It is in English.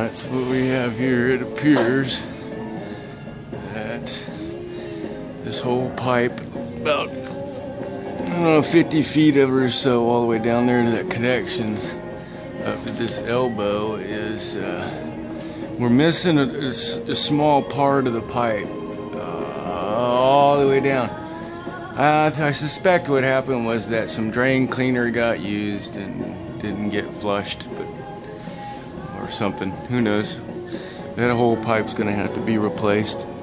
that's what we have here. It appears that this whole pipe, about, I don't know, 50 feet or so, all the way down there to that connection up to this elbow, is we're missing a small part of the pipe all the way down. I suspect what happened was that some drain cleaner got used and didn't get flushed, or something. Who knows? That whole pipe's gonna have to be replaced.